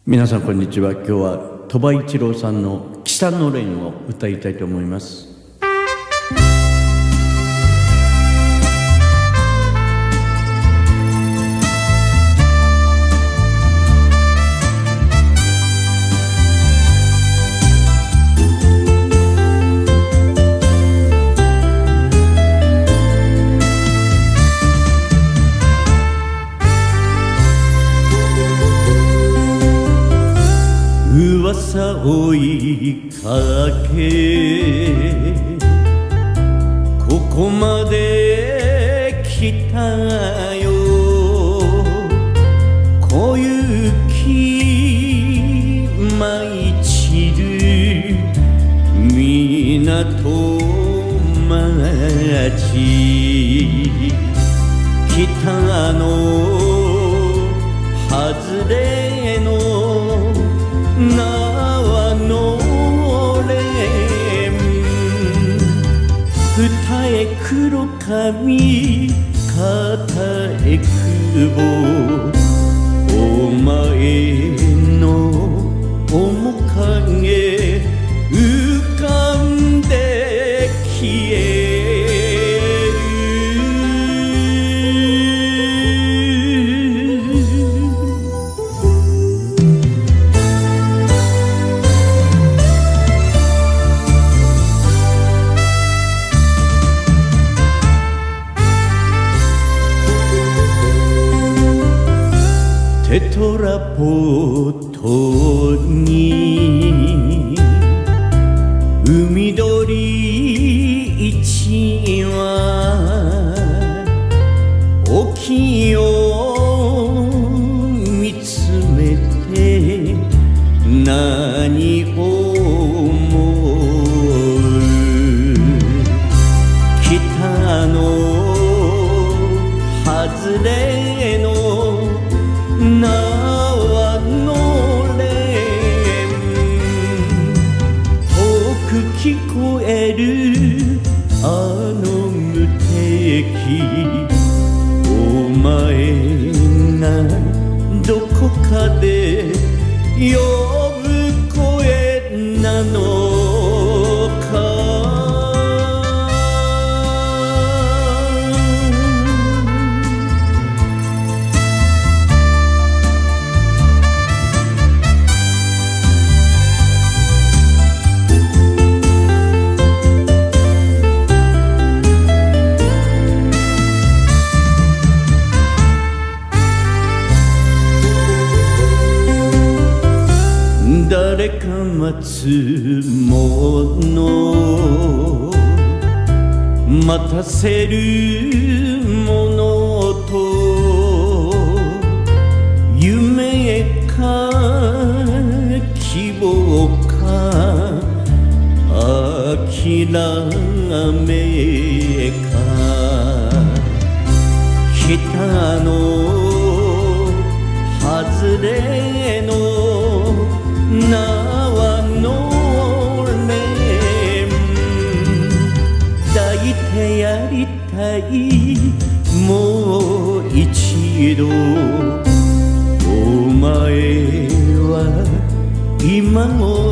皆さんこんにちは。今日は鳥羽一郎さんの北のれんを歌いたいと思います。噂追いかけここまで来たよ。小雪舞い散る港町、北の外れの縄のれん、二重黒髪片へ雲、お前の面影浮かんで消えテトラポットに海鳥一羽、沖を見つめて何を思う。北の外れの縄のれん、遠く聞こえるあの無敵、お前がどこかで呼ぶ声なのか。誰か待つもの、待たせるものと、夢か希望か諦めか、北の外れの縄のれん、抱いてやりたいもう一度、お前は今も